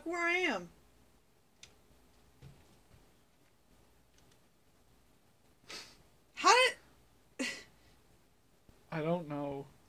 Look where I am. How did... I don't know.